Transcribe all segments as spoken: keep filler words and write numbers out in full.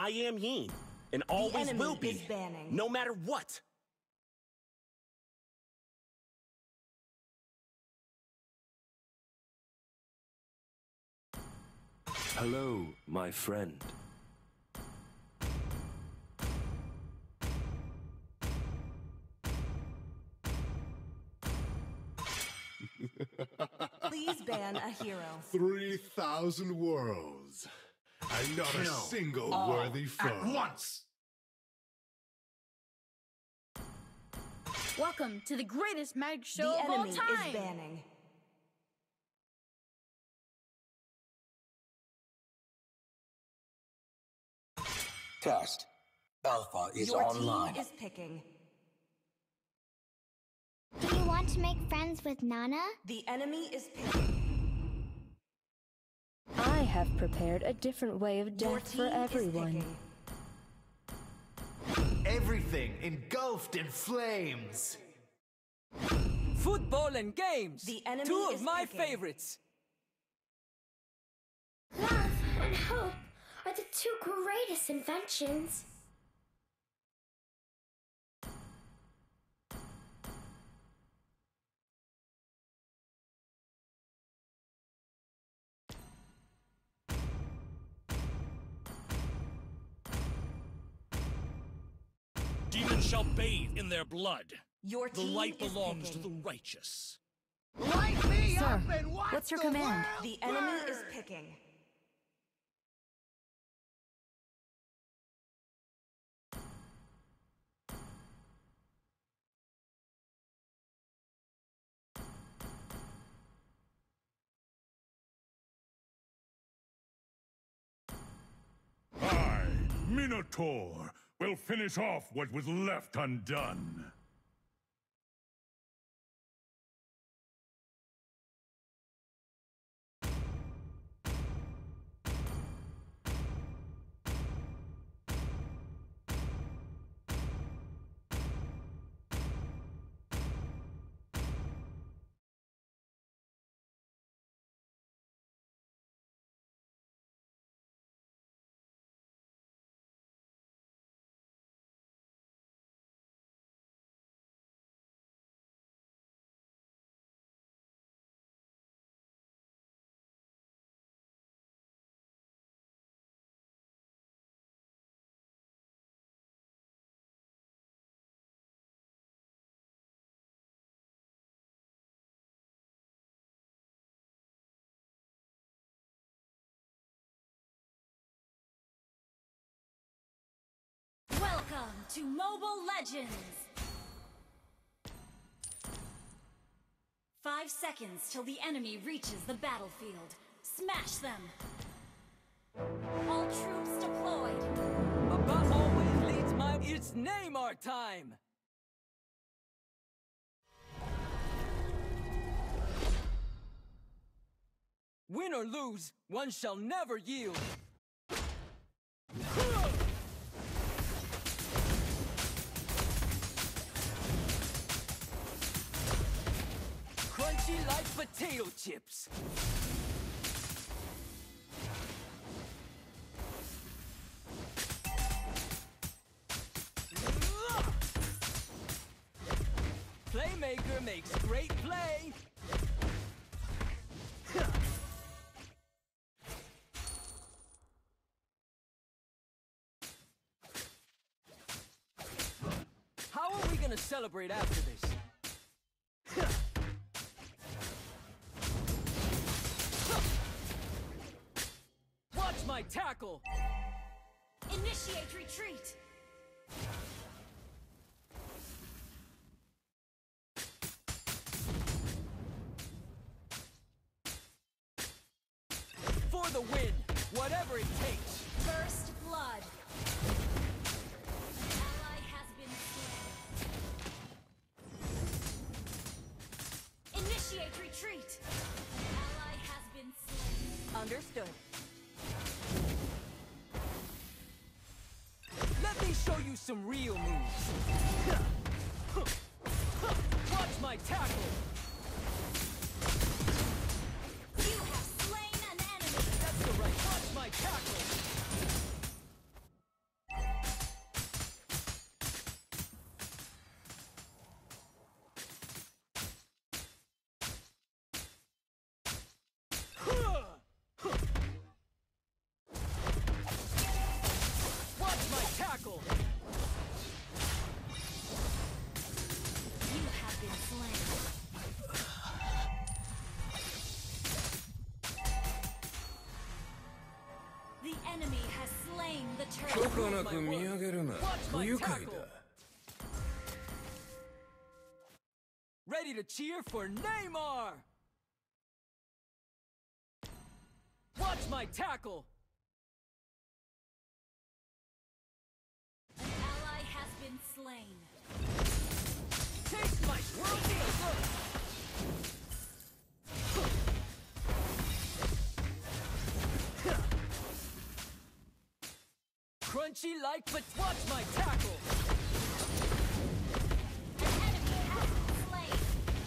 I am Yin, and always will be, no matter what. Hello, my friend. Please ban a hero. Three thousand worlds, and not Kill a single all worthy foe. at once. Welcome to the greatest magic show The of all enemy time. is banning. Test. Alpha is Your online. team is picking. Do you want to make friends with Nana? The enemy is picking. I have prepared a different way of Your death team for is everyone. picking. Everything engulfed in flames. Football and games. The enemy Two is of my picking. favorites. Love and hope are the two greatest inventions. Demons shall bathe in their blood. Your The team light is belongs picking. to the righteous. Light me Sir, up and watch what's your the command? world The enemy burn. is picking. I, Minotaur, will finish off what was left undone. Welcome to Mobile Legends. Five seconds till the enemy reaches the battlefield. Smash them. All troops deployed. About always leads my... It's Neymar time! Win or lose, one shall never yield. Crunchy like potato chips. Playmaker makes great play. How are we gonna celebrate after this? Watch my tackle! Initiate retreat. For the win, whatever it takes. First blood. Ally has been slain. Initiate retreat. Ally has been slain. Understood. Let me show you some real moves. Watch my tackle! You have slain an enemy. That's the right. Watch my tackle! enemy has slain the 許 turtle. 可なく見上げるな。不愉快だ。 Ready to cheer for Neymar! Watch my tackle! An ally has been slain. Taste my worldly alert! Crunchy like, but watch my tackle! An enemy has been slain.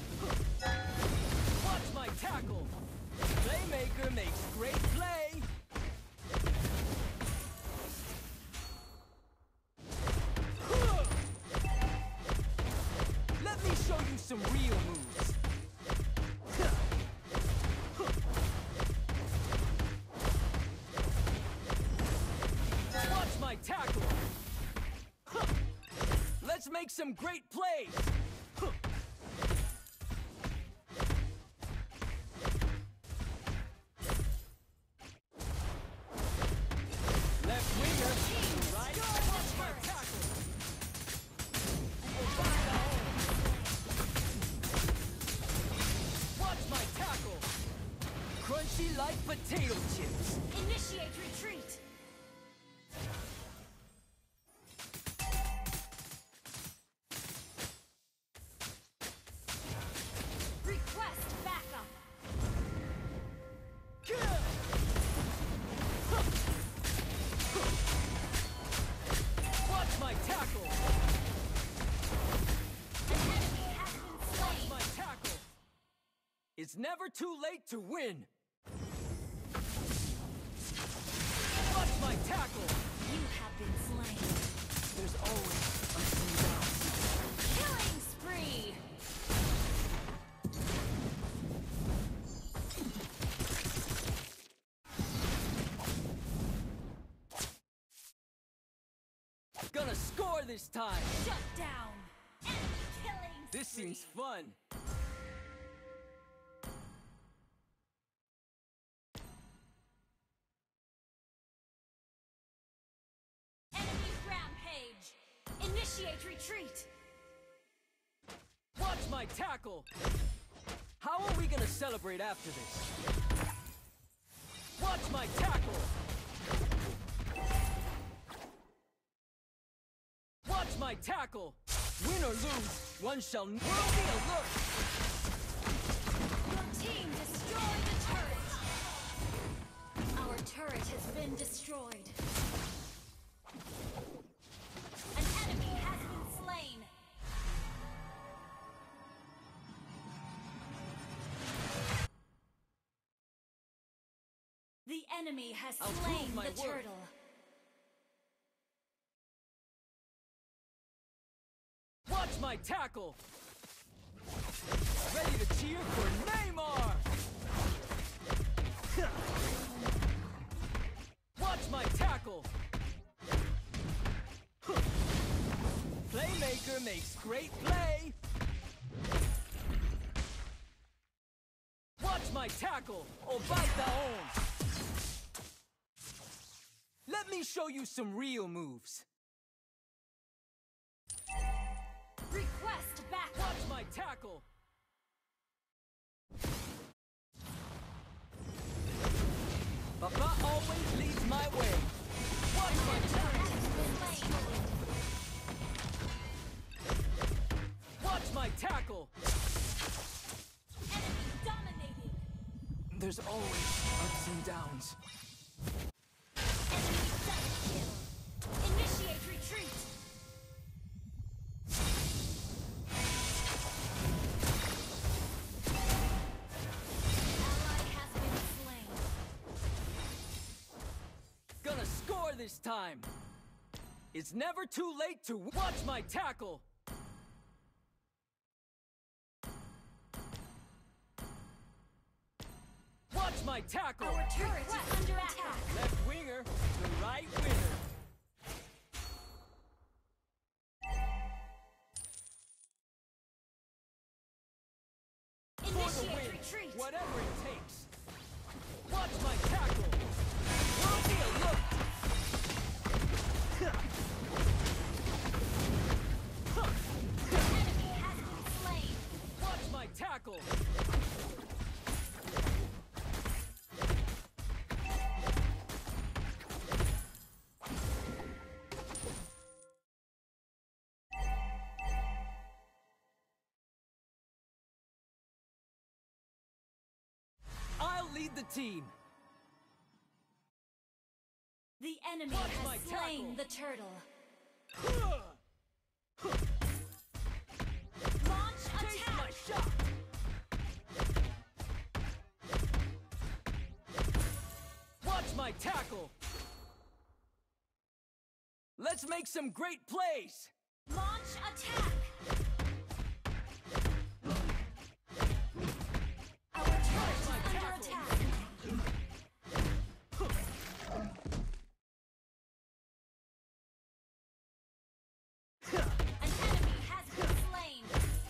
Watch my tackle! Playmaker makes great play! Let me show you some real moves! Watch my tackle! Let's make some great plays! Left winger, right? Watch my tackle! Watch my tackle! Crunchy like potato chips! Initiate retreat. Request backup. Watch my tackle! An enemy has been Watch slain. my tackle! It's never too late to win! Watch my tackle! You have been slain. There's always ups and downs. Killing spree. Gonna score this time! Shut down. Enemy killing This spree. seems fun! Enemy rampage. Initiate retreat. Watch my tackle! How are we gonna celebrate after this? Watch my tackle! Watch my tackle! Win or lose, one shall world be alert! Your team destroyed the turret. Our turret has been destroyed. An enemy has been slain. The enemy has I'll slain prove my the worth. turtle. Watch my tackle! Ready to cheer for Neymar! Watch my tackle! Playmaker makes great play! Watch my tackle! Or bite the own! Let me show you some real moves! Request backup. Watch my tackle! Papa always leads my way! Watch my tackle! Watch my tackle! Enemy dominating. There's always ups and downs. Enemy double kill. Initiate retreat. Ally has been slain. Gonna score this time! It's never too late to watch my tackle! Watch my tackle! Our turret is under attack. Left winger, the right winger. For the Initiate win, retreat. whatever it takes. Watch my tackle! World be alert! the team. The enemy Watch has my slain tackle. the turtle. Launch attack. My shot. Watch my tackle. Let's make some great plays. Launch attack. Our turret is under attack. An enemy has been slain.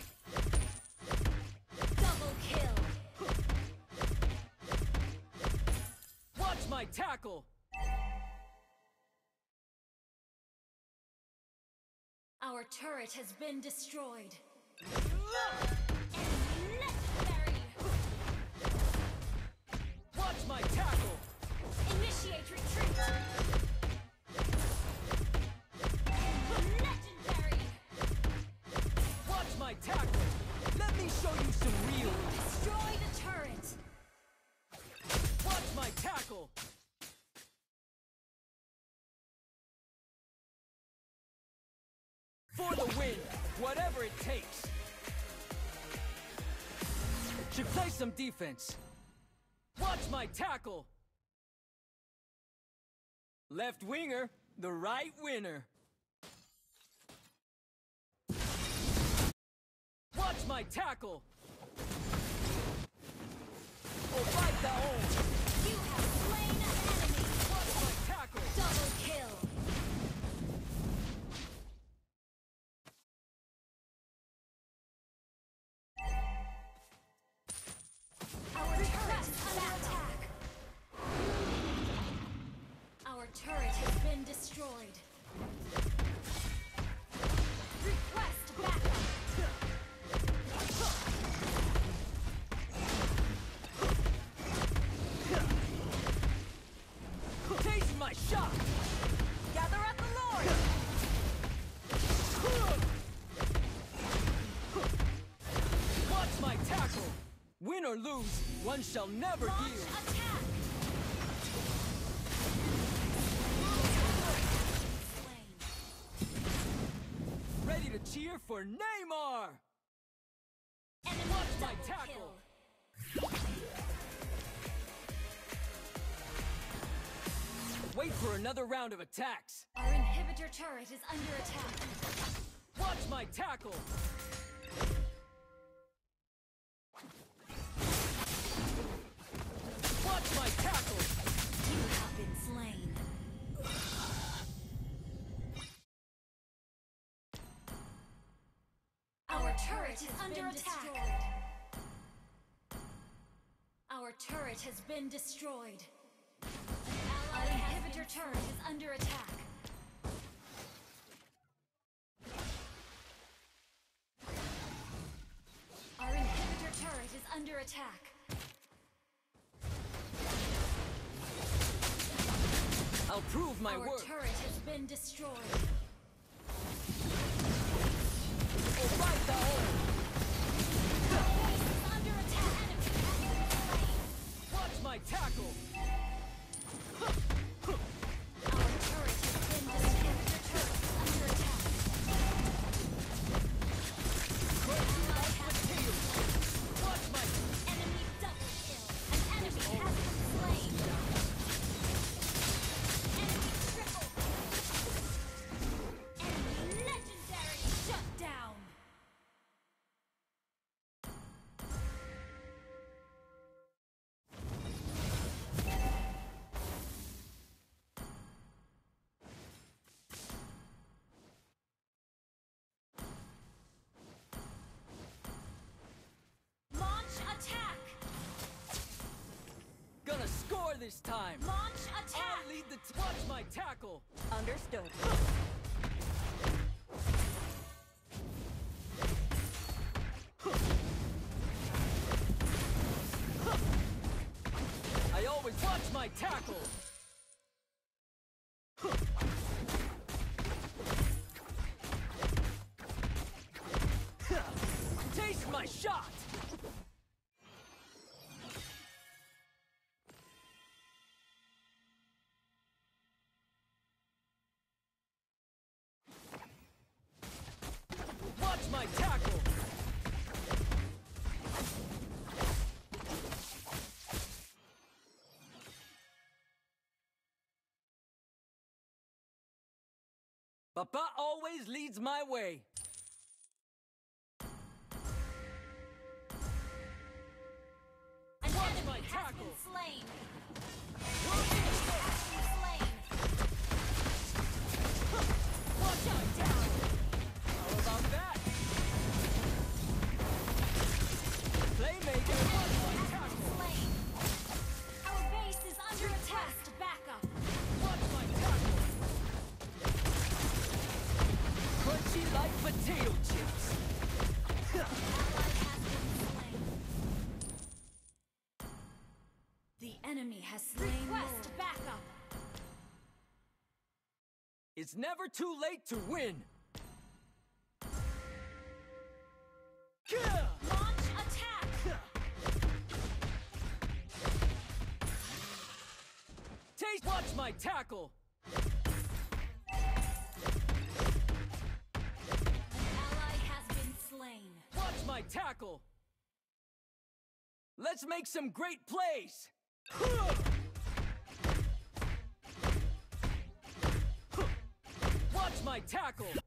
Double kill. Watch my tackle. Our turret has been destroyed. Enemy legendary. Watch my tackle. Initiate retreat. Legendary. Watch my tackle. Let me show you some real. Destroy the turret. Watch my tackle. For the win, whatever it takes. Should play some defense. Watch my tackle. Left winger, the right winner. Watch my tackle. Oh, fight the own. You have slain an enemy. Watch my tackle. Double kill. Our turret is under attack. Our turret has been destroyed. Request backup. Taste my shot. Gather at the Lord. Watch my tackle. Win or lose, one shall never Launch yield. attack. Ready to cheer for Neymar. Enemy Watch my double tackle. kill. Wait for another round of attacks. Our inhibitor turret is under attack. Watch my tackle. Watch my tackle. You have been slain. Our turret is under attack. Our turret has been destroyed. Our inhibitor turret is under attack. Our inhibitor turret is under attack. I'll prove my Our worth. turret has been destroyed. Oh, fight the own. Base is under attack. Enemy has been slain. Watch my tackle. Our turret has been destroyed. Your turret is under attack. Ally has been Watch my enemy double kill. An enemy has been slain. Enemy triple. Enemy legendary. Shut down. Launch attack. Gonna score this time. Launch attack. I'll lead the t Watch my tackle. Understood. I always watch my tackle. Taste my shot. Papa always leads my way. An Watch enemy my has tackle. been slain. An enemy has been slain. Watch out, down. How about that? Playmaker, watch my tackle. Slain. Our base is under attack. To back up. Watch my tackle. Crunchy like potato chips. Ally has been slain. The enemy has slain. Request to back up. It's never too late to win. Launch attack. Taste. Watch my tackle. Ally has been slain. Watch my tackle. Let's make some great plays. Watch my tackle.